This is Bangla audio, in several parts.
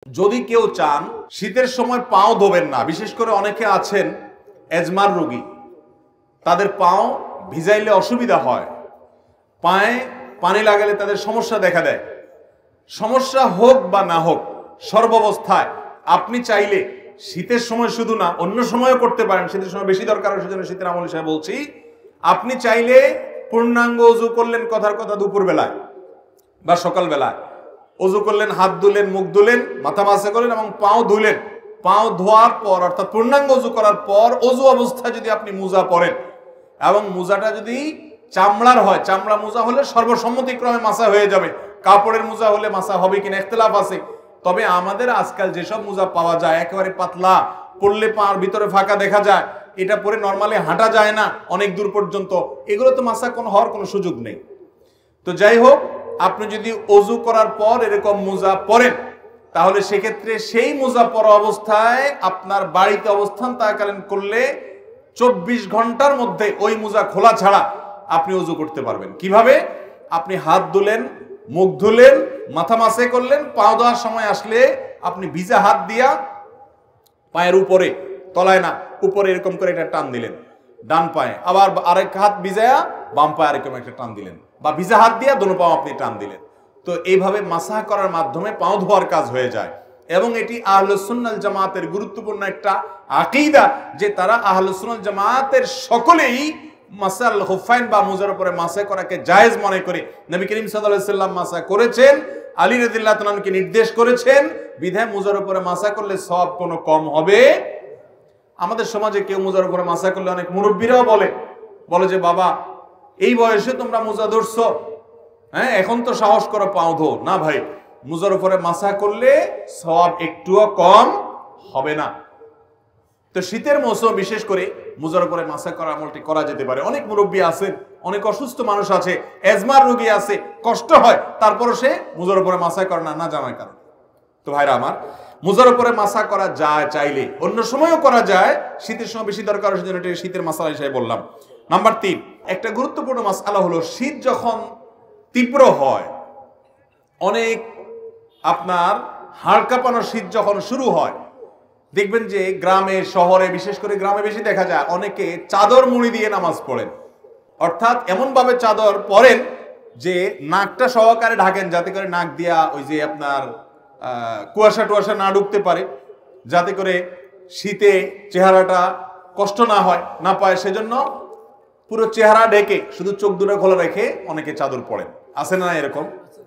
যদি কেউ চান শীতের সময় পাও ধোবেন না, বিশেষ করে অনেকে আছেন এজমার রোগী, তাদের পাও ভিজাইলে অসুবিধা হয়, পায়ে পানি লাগালে তাদের সমস্যা দেখা দেয়। সমস্যা হোক বা না হোক, সর্বাবস্থায় আপনি চাইলে শীতের সময় শুধু না অন্য সময়ও করতে পারেন। শীতের সময় বেশি দরকার, সেজন্য শীতের আমল হিসেবে বলছি। আপনি চাইলে পূর্ণাঙ্গ অজু করলেন, কথার কথা দুপুর বেলায় বা সকাল বেলায় অজু করলেন, হাত ধুলেন, মুখ ধুলেন, মাথা মাসে করলেন এবং পাও ধুলেন। পাও ধোয়ার পর অর্থাৎ পূর্ণাঙ্গ অজু করার পর অজু অবস্থায় যদি আপনি মোজা পরেন এবং মোজাটা যদি চামড়ার হয়, চামড়া মোজা হলে সর্বসম্মতিক্রমে মাসা হয়ে যাবে। কাপড়ের মোজা হলে মাসা হবে কিনা ইখতিলাফ আছে। তবে আমাদের আজকাল যেসব মোজা পাওয়া যায় একেবারে পাতলা, পরলে পার ভিতরে ফাঁকা দেখা যায়, এটা পরে নর্মালি হাঁটা যায় না অনেক দূর পর্যন্ত, এগুলো তো মাসা হওয়ার কোনো সুযোগ নেই। তো যাই হোক, আপনি যদি অজু করার পর এরকম মোজা পরেন তাহলে সেক্ষেত্রে সেই মোজা পরা অবস্থায় আপনার বাড়িতে অবস্থান থাকাকালীন করলে 24 ঘন্টার মধ্যে ওই মোজা খোলা ছাড়া আপনি অজু করতে পারবেন। কিভাবে? আপনি হাত ধুলেন, মুখ ধুলেন, মাথা মাসে করলেন, পাও ধোয়ার সময় আসলে আপনি ভিজা হাত দিয়া পায়ের উপরে, তলায় না উপরে এরকম করে একটা টান দিলেন ডান পায়ে, আবার আরেক হাত ভিজায়া বাম পায়ে এরকম একটা টান দিলেন, বা ভিজা হাত দিয়া দোনো পাও আপনি টান দিলেন। তো এইভাবে মাসাহ করার মাধ্যমে পাও ধোয়ার কাজ হয়ে যায়। এবং এটি আহলুস সুন্নাহ ওয়াল জামাতের গুরুত্বপূর্ণ একটা আকীদা যে তারা আহলুস সুন্নাহ ওয়াল জামাতের সকলেই মাসাল খুফাইন বা মুজার উপরে মাসা করাকে জায়েজ মনে করে। নবী করিম সাল্লাল্লাহু আলাইহি সাল্লাম মাসা করেছেন, আলী রাদিয়াল্লাহু তাআলা আনহুকে নির্দেশ করেছেন, বিধায় মুজার উপরে মাসা করলে সওয়াব কোনো কম হবে। আমাদের সমাজে কেউ মুজার উপরে মাসা করলে অনেক মুরব্বীরাও বলে যে বাবা এই বয়সে তোমরা মুজা ধরছো, হ্যাঁ এখন তো সাহস করো পাও ধো। না ভাই, মুজার উপরে মাসা করলে সওয়াব একটুও কম হবে না। তো শীতের মৌসুম বিশেষ করে মুজার উপরে মাসা করা আমলটি করা যেতে পারে। অনেক মুরব্বী আছেন, অনেক অসুস্থ মানুষ আছে, এজমার রোগী আছে, কষ্ট হয়, তারপরও সে মুজার উপরে মাসা করে না, না জানার কারণে। তো ভাইরা আমার, মুজার উপরে মাসা করা যায়, চাইলে অন্য সময়ও করা যায়, শীতের সময় বেশি দরকার, সেজন্য শীতের মাসালা হিসেবে বললাম। নাম্বার 3, একটা গুরুত্বপূর্ণ মাসআলা হলো শীত যখন তীব্র হয়, অনেক আপনার হাড় কাঁপানো শীত যখন শুরু হয়, দেখবেন যে গ্রামে শহরে, বিশেষ করে গ্রামে বেশি দেখা যায় অনেকে চাদর মুড়ি দিয়ে নামাজ পড়েন। অর্থাৎ এমন ভাবে চাদর পরেন যে নাকটা সহকারে ঢাকেন, যাতে করে নাক দিয়া ওই যে আপনার কুয়াশা টুয়াশা না ঢুকতে পারে, যাতে করে শীতে চেহারাটা কষ্ট না হয়, না পায়। সেজন্য পুরো চেহারা ঢেকে শুধু চোখ দুটো খোলা রেখে অনেকে চাদর পরেন, আছে না এরকম?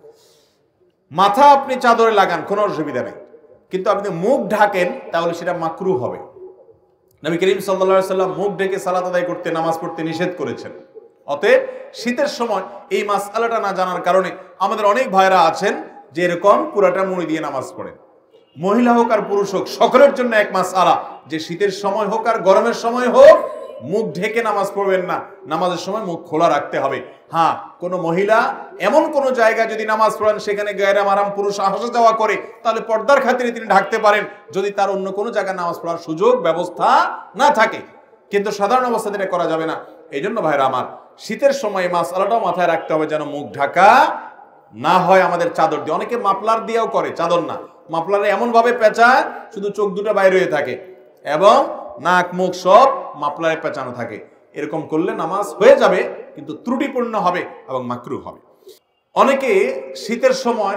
মাথা আপনি চাদরে লাগান, কোনো অসুবিধা নেই, কিন্তু আপনি মুখ ঢাকেন তাহলে সেটা মাকরুহ হবে। নবী করিম সাল্লাল্লাহু আলাইহি সাল্লাম মুখ ঢেকে সালাত আদায় করতে, নামাজ পড়তে নিষেধ করেছেন। অতএব শীতের সময় এই মাসআলাটা না জানার কারণে আমাদের অনেক ভাইরা আছেন যে এরকম পুরাটা মুড়ি দিয়ে নামাজ পড়েন। মহিলা হোক আর পুরুষ হোক, সকলের জন্য এক মাসআলা যে শীতের সময় হোক আর গরমের সময় হোক মুখ ঢেকে নামাজ পড়বেন না, নামাজের সময় মুখ খোলা রাখতে হবে। হ্যাঁ, কোনো মহিলা এমন কোনো জায়গায় যদি নামাজ পড়েন সেখানে গায়রে মাহরাম পুরুষ আসা যাওয়া করে, তাহলে পর্দার খাতিরে তিনি ঢাকতে পারেন, যদি তার অন্য কোনো জায়গায় নামাজ পড়ার সুযোগ ব্যবস্থা না থাকে। কিন্তু সাধারণ অবস্থাতে এটা করা যাবে না। এই জন্য ভাইরা আমার, শীতের সময় মাসআলাটাও মাথায় রাখতে হবে যেন মুখ ঢাকা না হয় আমাদের চাদর দিয়ে। অনেকে মাফলার দিয়েও করে, চাদর না, মাফলারে এমন ভাবে পেঁচায় শুধু চোখ দুটো বাইরে হয়ে থাকে এবং নাক মুখ সব মাফলারে পেঁচানো থাকে। এরকম করলে নামাজ হয়ে যাবে, কিন্তু ত্রুটিপূর্ণ হবে এবং মাকরুহ হবে। অনেকে শীতের সময়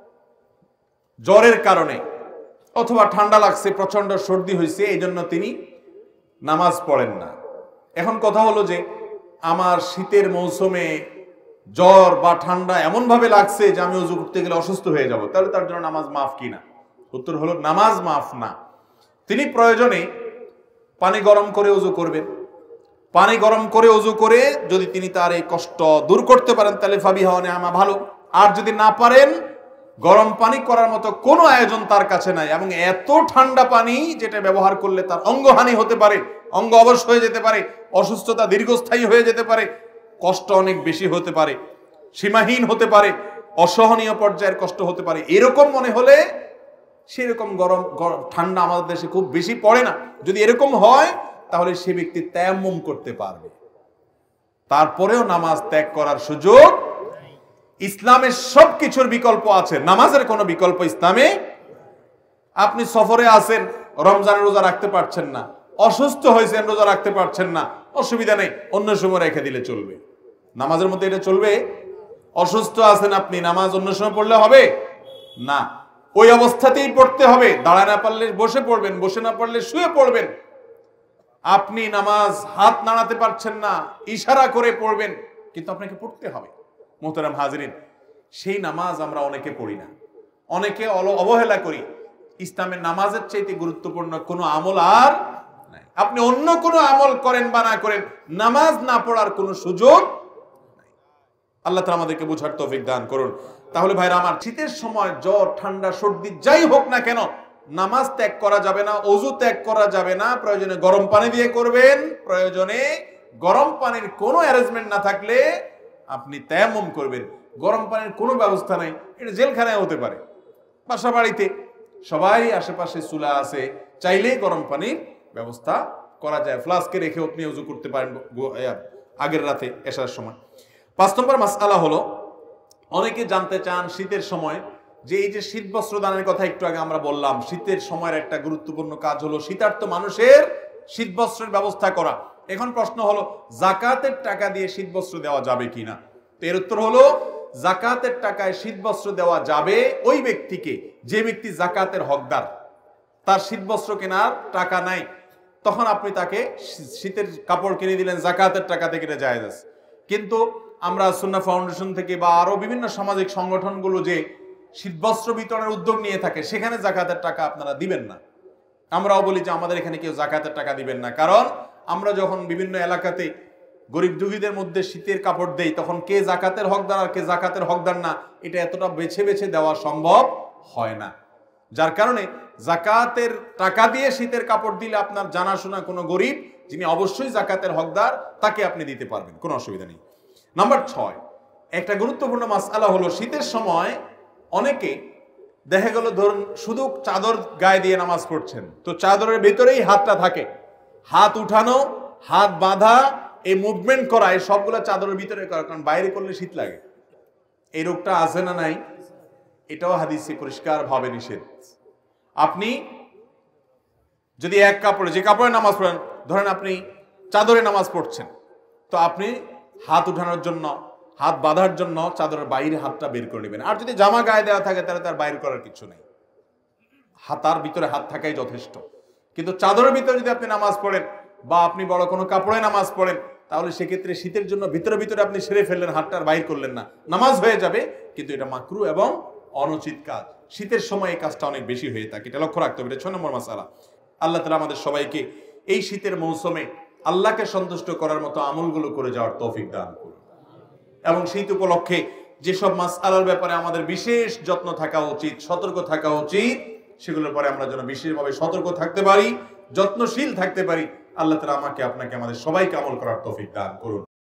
জ্বরের কারণে অথবা ঠান্ডা লাগছে, প্রচন্ড সর্দি হয়েছে, এই জন্য তিনি নামাজ পড়েন না। এখন কথা হলো যে আমার শীতের মৌসুমে জ্বর বা ঠান্ডা এমন ভাবে লাগছে যে আমি ওযু করতে গেলে অসুস্থ হয়ে যাব, তাহলে তার জন্য নামাজ মাফ কিনা? উত্তর হলো নামাজ মাফ না। তিনি প্রয়োজনে পানি গরম করে ওযু করবেন। পানি গরম করে ওযু করে যদি তিনি তার এই কষ্ট দূর করতে পারেন তাহলে ফাবিহা ওয়া নি'মা, ভালো। আর যদি না পারেন, গরম পানি করার মতো কোনো আয়োজন তার কাছে নাই, এবং এত ঠান্ডা পানি যেটা ব্যবহার করলে তার অঙ্গহানি হতে পারে, অঙ্গ অবশ হয়ে যেতে পারে, অসুস্থতা দীর্ঘস্থায়ী হয়ে যেতে পারে, কষ্ট অনেক বেশি হতে পারে, সীমাহীন হতে পারে, অসহনীয় পর্যায়ের কষ্ট হতে পারে, এরকম মনে হলে সেরকম গরম ঠান্ডা আমাদের দেশে খুব বেশি পড়ে না। যদি এরকম হয় তাহলে সে ব্যক্তি তায়াম্মুম করতে পারবে, তারপরেও নামাজ ত্যাগ করার সুযোগ। ইসলামের সবকিছুর বিকল্প আছে, নামাজের কোনো বিকল্প ইসলামে আপনি সফরে আছেন, রমজানের রোজা রাখতে পারছেন না, অসুস্থ হয়েছেন, রোজা রাখতে পারছেন না, অসুবিধা নেই, অন্য সময় রেখে দিলে চলবে। নামাজের মধ্যে এটা চলবে? অসুস্থ আছেন আপনি, নামাজ অন্য সময় পড়লে হবে না, ওই অবস্থাতেই পড়তে হবে। দাঁড়ায় না পারলে বসে পড়বেন, বসে না পারলে শুয়ে পড়বেন। আপনি নামাজ হাত নাড়াতে পারছেন না, ইশারা করে পড়বেন, কিন্তু আপনাকে পড়তে হবে। মোহতারাম হাজরিন, সেই নামাজ আমরা অনেকে পড়ি না, অনেকে অবহেলা করি। ইসলামের নামাজের চাইতে গুরুত্বপূর্ণ কোনো আমল আর নাই। আপনি অন্য কোনো আমল করেন বা না করেন, নামাজ না পড়ার কোনো সুযোগ নাই। আল্লাহ তাআলা আমাদেরকে বোঝার তৌফিক দান করুন। তাহলে ভাইরা আমার, শীতের সময় জ্বর, ঠান্ডা, সর্দি যাই হোক না কেন, নামাজ ত্যাগ করা যাবে না, ওযু ত্যাগ করা যাবে না। প্রয়োজনে গরম পানি দিয়ে করবেন, প্রয়োজনে গরম পানির কোনো অ্যারেঞ্জমেন্ট না থাকলে আপনি তায়াম্মুম করবেন। গরম পানির কোনো ব্যবস্থা নাই, এটা জেলখানায় হতে পারে। বাসা বাড়িতে সবাই আশেপাশে চুলা আছে, চাইলেই গরম পানির ব্যবস্থা করা যায়। ফ্লাস্কে রেখে আপনি ওযু করতে পারেন আগের রাতে এশার সময়। 5 নম্বর মাসআলা হলো, অনেকে জানতে চান শীতের সময় যে এই যে শীত বস্ত্র দানের কথা একটু আগে আমরা বললাম, শীতের সময়ের একটা গুরুত্বপূর্ণ কাজ হলো শীতার্ত মানুষের শীত বস্ত্রের ব্যবস্থা করা। এখন প্রশ্ন হলো, যাকাতের টাকা দিয়ে শীত বস্ত্র দেওয়া যাবে কিনা? তো এর উত্তর হলো, যাকাতের টাকায় শীত বস্ত্র দেওয়া যাবে ওই ব্যক্তিকে যে ব্যক্তি যাকাতের হকদার। তার শীত বস্ত্র কেনার টাকা নাই, তখন আপনি তাকে শীতের কাপড় কিনে দিলেন, যাকাতের টাকা থেকে এটা জায়েজ আছে। কিন্তু আমরা সুন্নাহ ফাউন্ডেশন থেকে বা আরো বিভিন্ন সামাজিক সংগঠনগুলো যে শীতবস্ত্র বিতরণের উদ্যোগ নিয়ে থাকে, সেখানে যাকাতের টাকা আপনারা দিবেন না। আমরাও বলি যে আমাদের এখানে কেউ যাকাতের টাকা দিবেন না, কারণ আমরা যখন বিভিন্ন এলাকাতে গরিব দুঃখীদের মধ্যে শীতের কাপড় দেই, তখন কে যাকাতের হকদার আর কে যাকাতের হকদার না, এটা এতটা বেছে বেছে দেওয়া সম্ভব হয় না। যার কারণে যাকাতের টাকা দিয়ে শীতের কাপড় দিলে আপনার জানাশোনা কোনো গরিব যিনি অবশ্যই যাকাতের হকদার, তাকে আপনি দিতে পারবেন, কোনো অসুবিধা নেই। নাম্বার 6, একটা গুরুত্বপূর্ণ মাসআলা হলো, শীতের সময় অনেকে দেখা গেল ধরুন শুধু চাদর গায়ে দিয়ে নামাজ পড়ছেন, তো চাদরের ভেতরেই হাতটা থাকে, হাত উঠানো, হাত বাঁধা, এই মুভমেন্ট করা, এই সবগুলো চাদরের ভিতরে করা, কারণ বাইরে করলে শীত লাগে। এই রোগটা আছে না নাই? এটাও হাদিসে পরিষ্কার ভাবে নিষেধ। আপনি যদি এক কাপড়ে, যে কাপড়ে নামাজ পড়েন, ধরেন আপনি চাদরে নামাজ পড়ছেন, তো আপনি হাত উঠানোর জন্য, হাত বাঁধার জন্য চাদরের বাইরে হাতটা বের করে নেবেন। আর যদি জামা গায়ে দেওয়া থাকে তাহলে তার বাইর করার কিছু নেই, হাতার ভিতরে হাত থাকাই যথেষ্ট। কিন্তু চাদরের ভিতরে যদি আপনি নামাজ পড়েন বা আপনি বড় কোনো কাপড়ে নামাজ পড়েন, তাহলে সেক্ষেত্রে শীতের জন্য ভিতরে ভিতরে আপনি সেরে ফেললেন, হাতটার বাইর করলেন না, নামাজ হয়ে যাবে, কিন্তু এটা মাকরু এবং অনুচিত কাজ। শীতের সময় এই কাজটা অনেক বেশি হয়ে থাকে, এটা লক্ষ্য রাখতে হবে। এটা 6 নম্বর মাসআলা। আল্লাহ তাআলা আমাদের সবাইকে এই শীতের মৌসুমে আল্লাহকে সন্তুষ্ট করার মতো আমলগুলো করে যাওয়ার তৌফিক দান করুন। এবং শীত উপলক্ষে যেসব মাসআলার ব্যাপারে আমাদের বিশেষ যত্ন থাকা উচিত, সতর্ক থাকা উচিত, সেগুলোর পরে আমরা যেন বিশেষভাবে সতর্ক থাকতে পারি, যত্নশীল থাকতে পারি। আল্লাহ তাআলা আমাকে, আপনাকে, আমাদের সবাইকে আমল করার তৌফিক দান করুন।